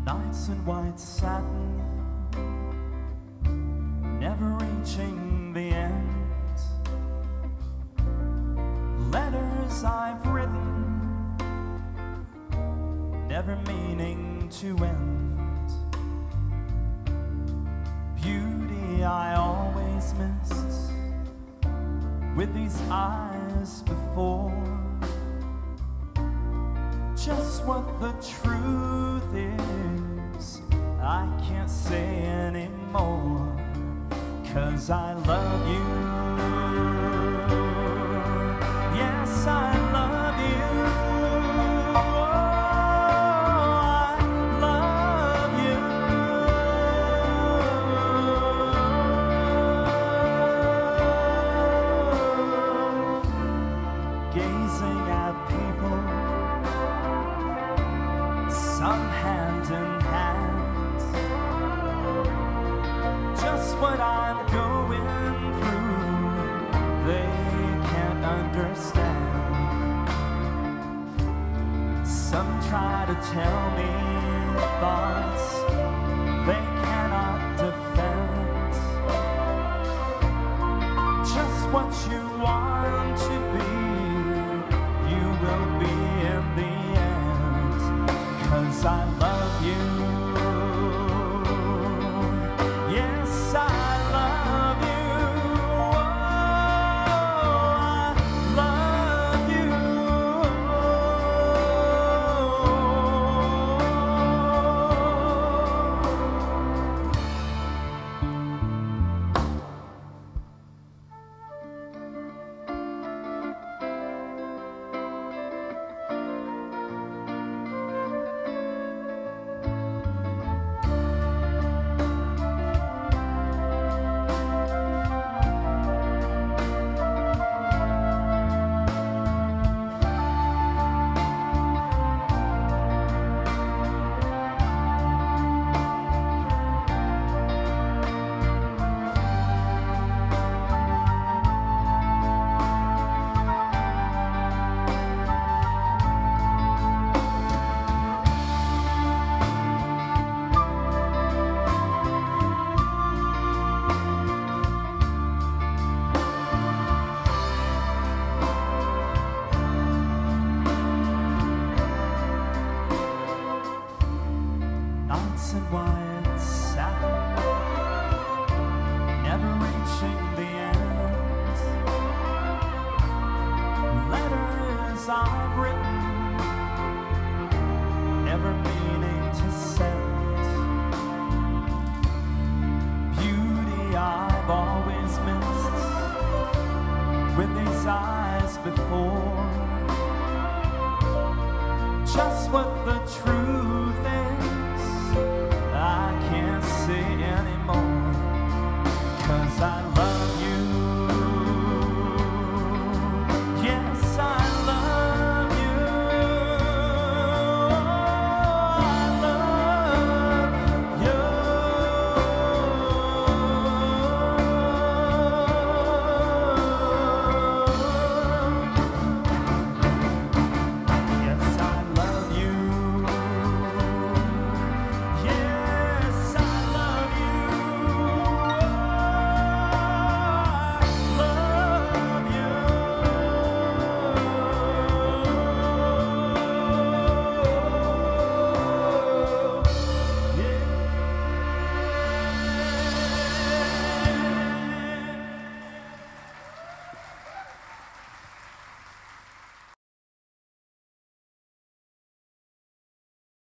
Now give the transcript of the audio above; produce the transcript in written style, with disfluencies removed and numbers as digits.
Nights in white satin, never reaching the end. Letters I've written, never meaning to end. Beauty I always missed, with these eyes before. Just what the truth is, I can't say anymore, 'cause I love you. Yes, I love you. Oh, I love you. Gazing at people, some hand in hand, just what I'm going through, they can't understand. Some try to tell me thoughts they cannot defend. Just what you want to be, you will be in the end, 'cause I love you. Yes, I love you. Oh, I love you. Nights in white satin, never reaching the end. Letters I've written, never meaning